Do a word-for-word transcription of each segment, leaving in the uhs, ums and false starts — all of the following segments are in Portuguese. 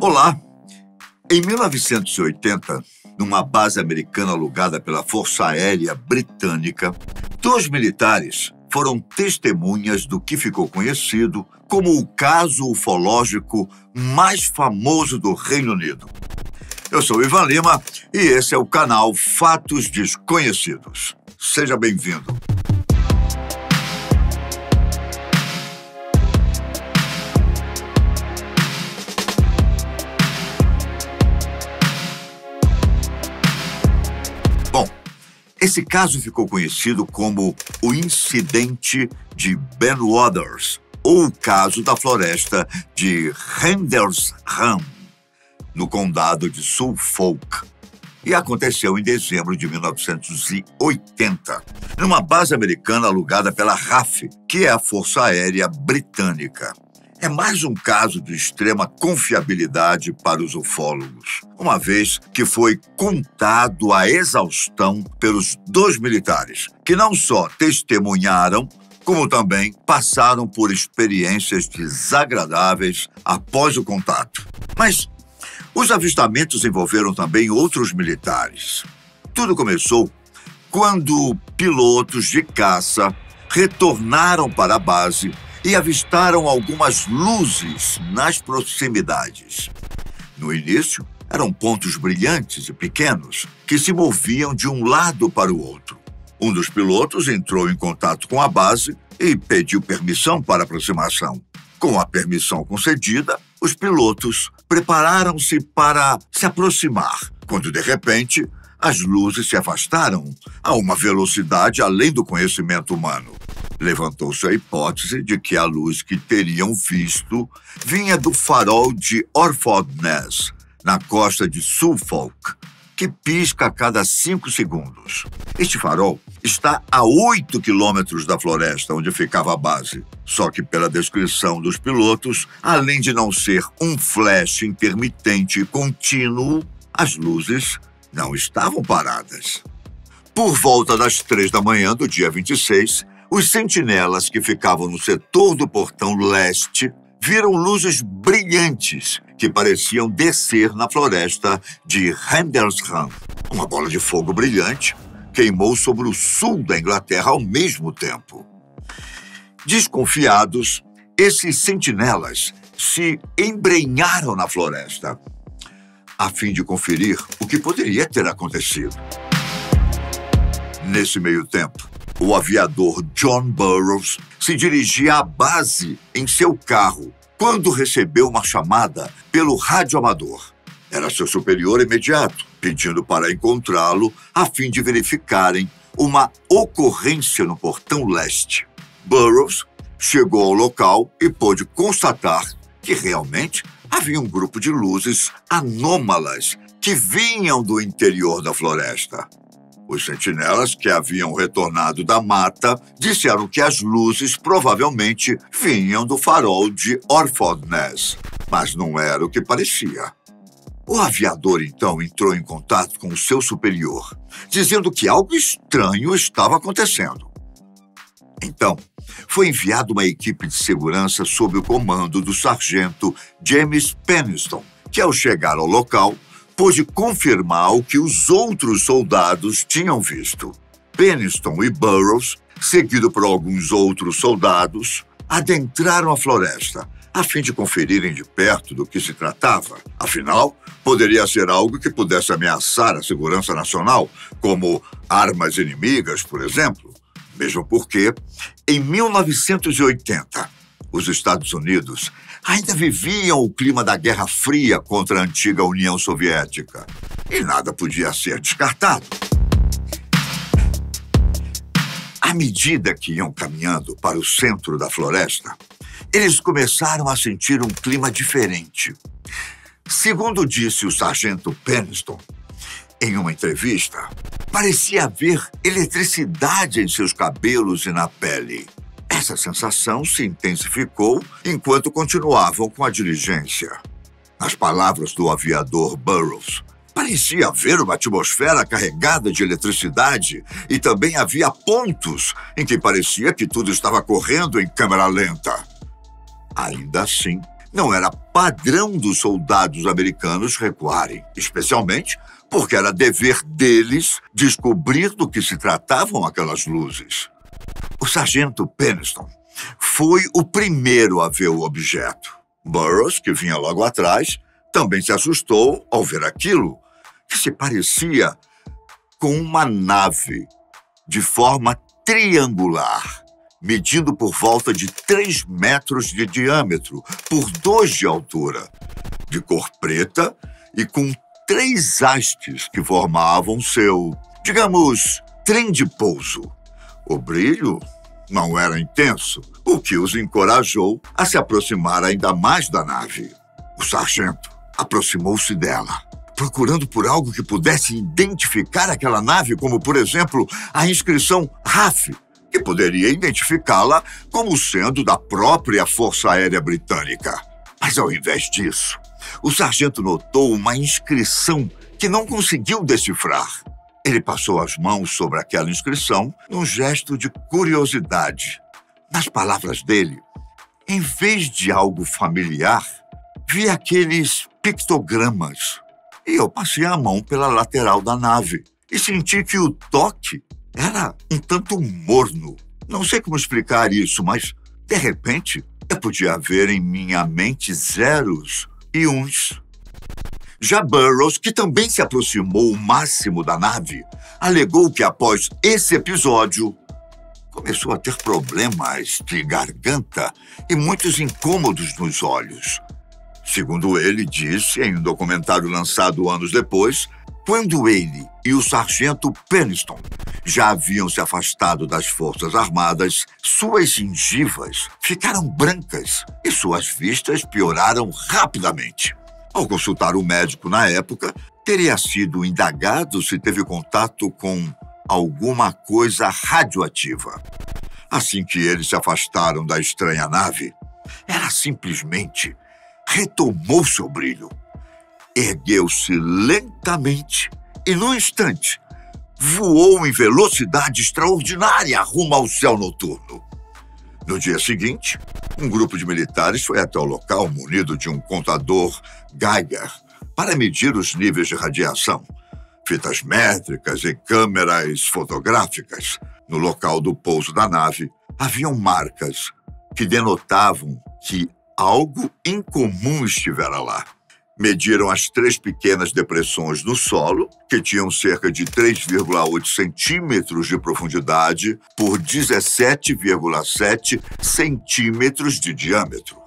Olá! Em mil novecentos e oitenta, numa base americana alugada pela Força Aérea Britânica, dois militares foram testemunhas do que ficou conhecido como o caso ufológico mais famoso do Reino Unido. Eu sou Ivan Lima e esse é o canal Fatos Desconhecidos. Seja bem-vindo. Bom, esse caso ficou conhecido como o Incidente de Ben Waters, ou o caso da floresta de Rendlesham, no condado de Suffolk, e aconteceu em dezembro de mil novecentos e oitenta, numa base americana alugada pela R A F, que é a Força Aérea Britânica. É mais um caso de extrema confiabilidade para os ufólogos, uma vez que foi contado à exaustão pelos dois militares, que não só testemunharam, como também passaram por experiências desagradáveis após o contato. Mas os avistamentos envolveram também outros militares. Tudo começou quando pilotos de caça retornaram para a base e avistaram algumas luzes nas proximidades. No início, eram pontos brilhantes e pequenos que se moviam de um lado para o outro. Um dos pilotos entrou em contato com a base e pediu permissão para a aproximação. Com a permissão concedida, os pilotos prepararam-se para se aproximar, quando, de repente, as luzes se afastaram a uma velocidade além do conhecimento humano. Levantou-se a hipótese de que a luz que teriam visto vinha do farol de Orford Ness, na costa de Suffolk, que pisca a cada cinco segundos. Este farol está a oito quilômetros da floresta onde ficava a base. Só que, pela descrição dos pilotos, além de não ser um flash intermitente e contínuo, as luzes não estavam paradas. Por volta das três da manhã do dia vinte e seis, os sentinelas que ficavam no setor do portão leste viram luzes brilhantes que pareciam descer na floresta de Rendlesham. Uma bola de fogo brilhante queimou sobre o sul da Inglaterra ao mesmo tempo. Desconfiados, esses sentinelas se embrenharam na floresta, a fim de conferir o que poderia ter acontecido. Nesse meio tempo, o aviador John Burroughs se dirigia à base em seu carro quando recebeu uma chamada pelo radioamador. Era seu superior imediato, pedindo para encontrá-lo a fim de verificarem uma ocorrência no portão leste. Burroughs chegou ao local e pôde constatar que realmente havia um grupo de luzes anômalas que vinham do interior da floresta. Os sentinelas que haviam retornado da mata disseram que as luzes provavelmente vinham do farol de Orford Ness, mas não era o que parecia. O aviador, então, entrou em contato com o seu superior, dizendo que algo estranho estava acontecendo. Então, foi enviada uma equipe de segurança sob o comando do sargento James Penniston, que, ao chegar ao local, pôde confirmar o que os outros soldados tinham visto. Penniston e Burroughs, seguido por alguns outros soldados, adentraram a floresta, a fim de conferirem de perto do que se tratava. Afinal, poderia ser algo que pudesse ameaçar a segurança nacional, como armas inimigas, por exemplo. Mesmo porque, em mil novecentos e oitenta, os Estados Unidos ainda viviam o clima da Guerra Fria contra a antiga União Soviética. E nada podia ser descartado. À medida que iam caminhando para o centro da floresta, eles começaram a sentir um clima diferente. Segundo disse o sargento Penniston, em uma entrevista, parecia haver eletricidade em seus cabelos e na pele. Essa sensação se intensificou enquanto continuavam com a diligência. Nas palavras do aviador Burroughs, parecia haver uma atmosfera carregada de eletricidade e também havia pontos em que parecia que tudo estava correndo em câmera lenta. Ainda assim, não era padrão dos soldados americanos recuarem, especialmente porque era dever deles descobrir do que se tratavam aquelas luzes. O sargento Peniston foi o primeiro a ver o objeto. Burroughs, que vinha logo atrás, também se assustou ao ver aquilo, que se parecia com uma nave de forma triangular, medindo por volta de três metros de diâmetro por dois de altura, de cor preta e com três hastes que formavam seu, digamos, trem de pouso. O brilho não era intenso, o que os encorajou a se aproximar ainda mais da nave. O sargento aproximou-se dela, procurando por algo que pudesse identificar aquela nave, como, por exemplo, a inscrição R A F, que poderia identificá-la como sendo da própria Força Aérea Britânica. Mas, ao invés disso, o sargento notou uma inscrição que não conseguiu decifrar. Ele passou as mãos sobre aquela inscrição num gesto de curiosidade. Nas palavras dele, em vez de algo familiar, vi aqueles pictogramas. E eu passei a mão pela lateral da nave e senti que o toque era um tanto morno. Não sei como explicar isso, mas, de repente, eu podia ver em minha mente zeros e uns. Já Burroughs, que também se aproximou o máximo da nave, alegou que após esse episódio, começou a ter problemas de garganta e muitos incômodos nos olhos. Segundo ele disse em um documentário lançado anos depois, quando ele e o sargento Peniston já haviam se afastado das Forças Armadas, suas gengivas ficaram brancas e suas vistas pioraram rapidamente. Ao consultar o médico na época, teria sido indagado se teve contato com alguma coisa radioativa. Assim que eles se afastaram da estranha nave, ela simplesmente retomou seu brilho. Ergueu-se lentamente e, num instante, voou em velocidade extraordinária rumo ao céu noturno. No dia seguinte, um grupo de militares foi até o local munido de um contador Geiger para medir os níveis de radiação, fitas métricas e câmeras fotográficas. No local do pouso da nave, haviam marcas que denotavam que algo incomum estivera lá. Mediram as três pequenas depressões no solo, que tinham cerca de três vírgula oito centímetros de profundidade por dezessete vírgula sete centímetros de diâmetro.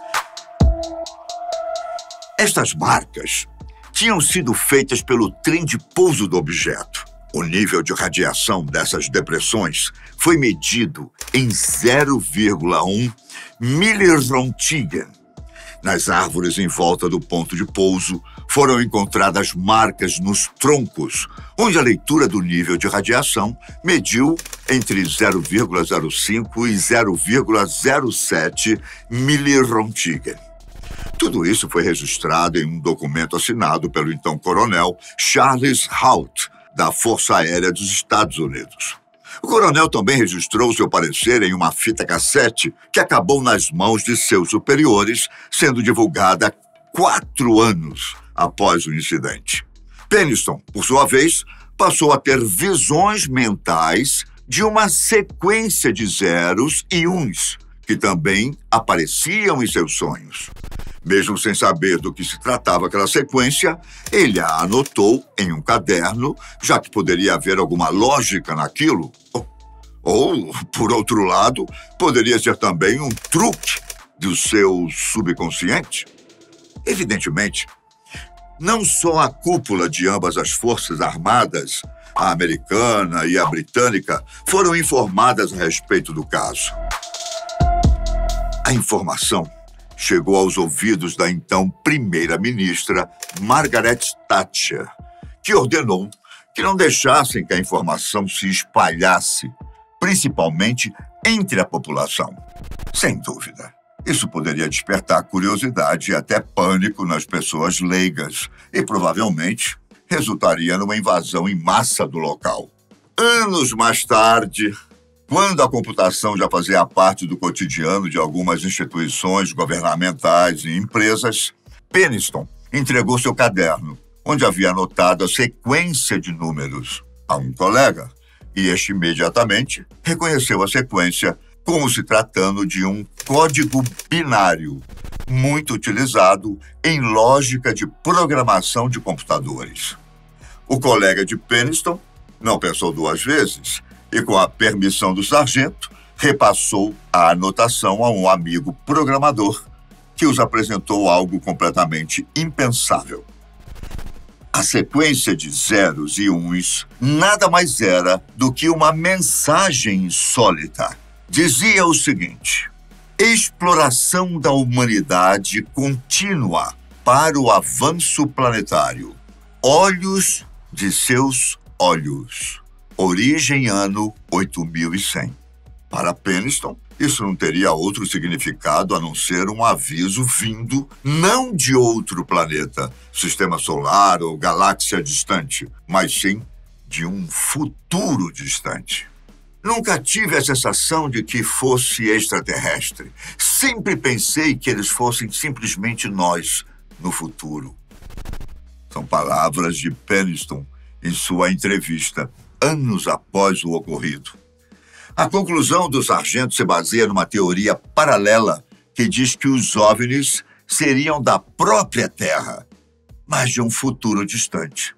Estas marcas tinham sido feitas pelo trem de pouso do objeto. O nível de radiação dessas depressões foi medido em zero vírgula um miliroentgen. Nas árvores em volta do ponto de pouso, foram encontradas marcas nos troncos, onde a leitura do nível de radiação mediu entre zero vírgula zero cinco e zero vírgula zero sete miliroentgen. Tudo isso foi registrado em um documento assinado pelo então coronel Charles Haut, da Força Aérea dos Estados Unidos. O coronel também registrou seu parecer em uma fita cassete que acabou nas mãos de seus superiores, sendo divulgada quatro anos após o incidente. Peniston, por sua vez, passou a ter visões mentais de uma sequência de zeros e uns, que também apareciam em seus sonhos. Mesmo sem saber do que se tratava aquela sequência, ele a anotou em um caderno, já que poderia haver alguma lógica naquilo. Ou, por outro lado, poderia ser também um truque do seu subconsciente. Evidentemente, não só a cúpula de ambas as forças armadas, a americana e a britânica, foram informadas a respeito do caso. A informação chegou aos ouvidos da então primeira-ministra Margaret Thatcher, que ordenou que não deixassem que a informação se espalhasse, principalmente entre a população. Sem dúvida, isso poderia despertar curiosidade e até pânico nas pessoas leigas e provavelmente resultaria numa invasão em massa do local. Anos mais tarde, Quando a computação já fazia parte do cotidiano de algumas instituições governamentais e empresas, Peniston entregou seu caderno, onde havia anotado a sequência de números a um colega, e este imediatamente reconheceu a sequência como se tratando de um código binário, muito utilizado em lógica de programação de computadores. O colega de Peniston não pensou duas vezes e, com a permissão do sargento, repassou a anotação a um amigo programador que os apresentou algo completamente impensável. A sequência de zeros e uns nada mais era do que uma mensagem insólita. Dizia o seguinte: exploração da humanidade contínua para o avanço planetário. Olhos de seus olhos. Origem ano oito mil e cem. Para Peniston, isso não teria outro significado a não ser um aviso vindo não de outro planeta, sistema solar ou galáxia distante, mas sim de um futuro distante. Nunca tive a sensação de que fosse extraterrestre. Sempre pensei que eles fossem simplesmente nós no futuro. São palavras de Peniston em sua entrevista, anos após o ocorrido. A conclusão do sargento se baseia numa teoria paralela que diz que os OVNIs seriam da própria Terra, mas de um futuro distante.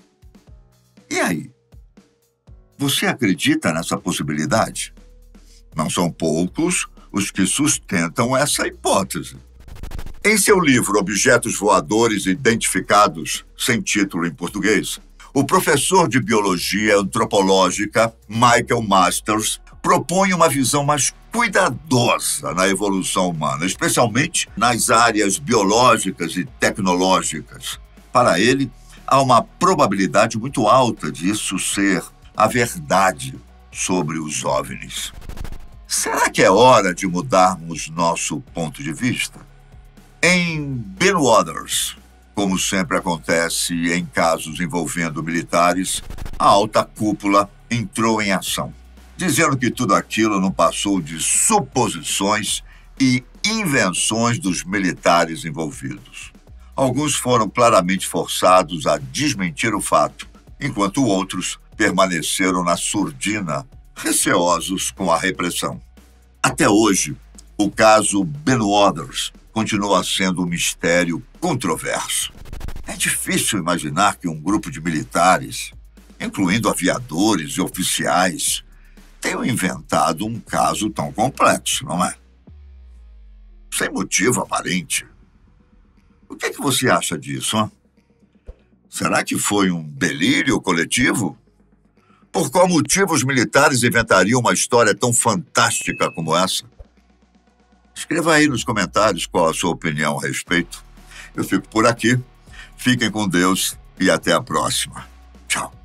E aí? Você acredita nessa possibilidade? Não são poucos os que sustentam essa hipótese. Em seu livro Objetos Voadores Identificados, sem título em português, o professor de biologia antropológica Michael Masters propõe uma visão mais cuidadosa na evolução humana, especialmente nas áreas biológicas e tecnológicas. Para ele, há uma probabilidade muito alta disso ser a verdade sobre os OVNIs. Será que é hora de mudarmos nosso ponto de vista? Em Bentwaters, como sempre acontece em casos envolvendo militares, a alta cúpula entrou em ação, dizendo que tudo aquilo não passou de suposições e invenções dos militares envolvidos. Alguns foram claramente forçados a desmentir o fato, enquanto outros permaneceram na surdina, receosos com a repressão. Até hoje, o caso Bentwaters continua sendo um mistério controverso. É difícil imaginar que um grupo de militares, incluindo aviadores e oficiais, tenham inventado um caso tão complexo, não é? Sem motivo aparente. O que é que você acha disso, hein? Será que foi um delírio coletivo? Por qual motivo os militares inventariam uma história tão fantástica como essa? Escreva aí nos comentários qual a sua opinião a respeito. Eu fico por aqui. Fiquem com Deus e até a próxima. Tchau.